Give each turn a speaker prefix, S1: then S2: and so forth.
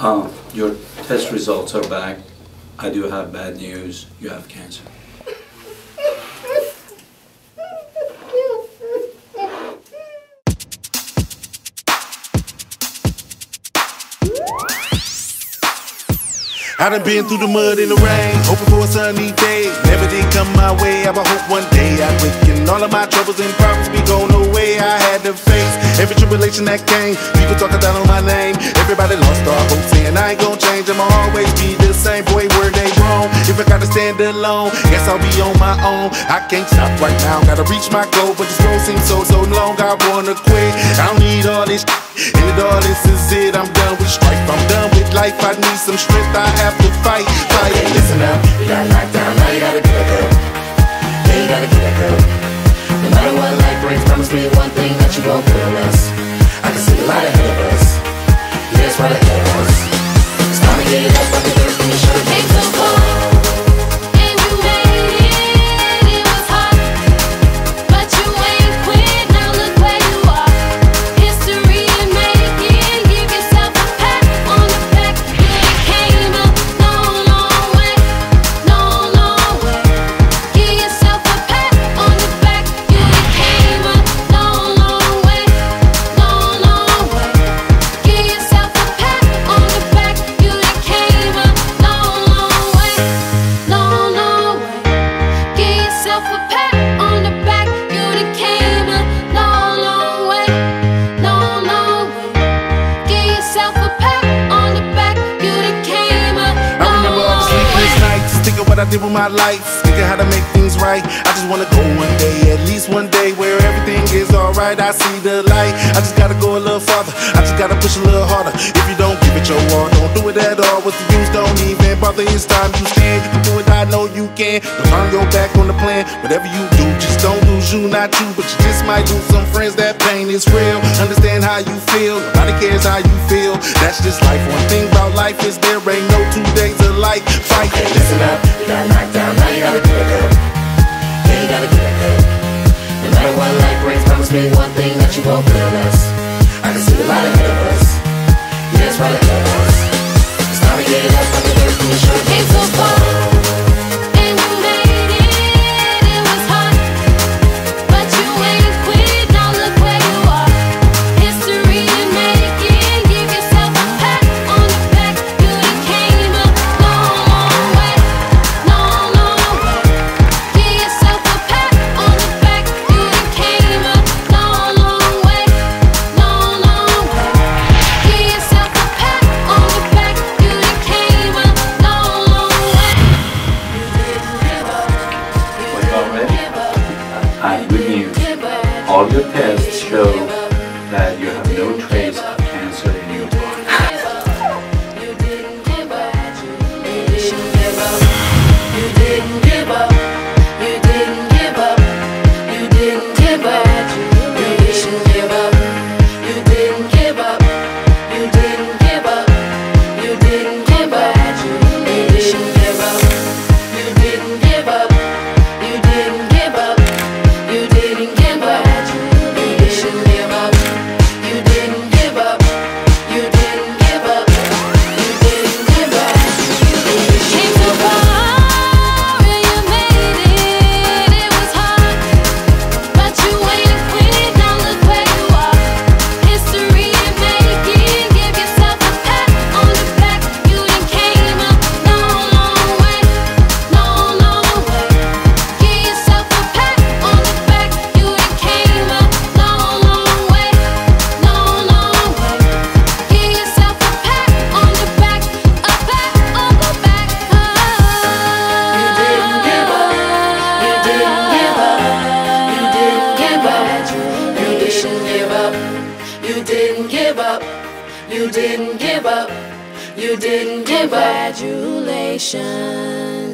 S1: Your test results are back. I do have bad news. You have cancer.
S2: I done been through the mud and the rain, hoping for a sunny day. Never did come my way, I hope one day I'd wake and all of my troubles and problems be gone away. I had to face every tribulation that came. People talking down on my name. Everybody lost all hope, saying I ain't gon' change. I'ma always be the same. Boy, word ain't wrong. If I gotta stand alone, guess I'll be on my own. I can't stop right now, gotta reach my goal, but this road seems so long. I wanna quit. I don't need all this shit. And all this is it. I'm done with strife. I'm done with life. I need some strength. I have to fight.
S3: Okay, listen up. You got knocked down. Now you gotta get back up. Yeah, you gotta get back up. No matter what life brings, promise me one thing that you won't fail us. I can see the light ahead of us. Yeah, it's right ahead of us. It's time to get up. I can do it from your shirt. Came so far.
S2: What I did with my life, thinking how to make things right. I just wanna go one day, at least one day, where everything is alright. I see the light, I just gotta go a little farther. I just gotta push a little harder. If you don't give it your all, don't do it at all. What's the use? Don't even bother. It's time you stand. You can do it, I know you can. Don't turn your back on the plan. Whatever you do, just don't lose you, not you, but you just might lose some friends. That pain is real. Understand how you feel. Nobody cares how you feel. That's just life. One thing about life is there ain't no 2 days of life. Fight.
S3: Okay, listen up. You got knocked down, now you gotta get back up. Yeah, you gotta get back up. No matter what life brings, promise me one thing that you won't fail us. I can see the light ahead of us. Yeah, it's right ahead of us. It's time to get up, I can do it from your shirt. Came so far.
S1: All your tests show that you have no trace of cancer in your body.
S3: You didn't give up. You didn't give up. You didn't give up. You didn't give up. You didn't give up. You didn't give up. You didn't give up. You didn't give up. You didn't give up. You didn't give up. You didn't give up. You didn't give up. You didn't give up. You didn't give up. You didn't give up. You didn't give up. Congratulations.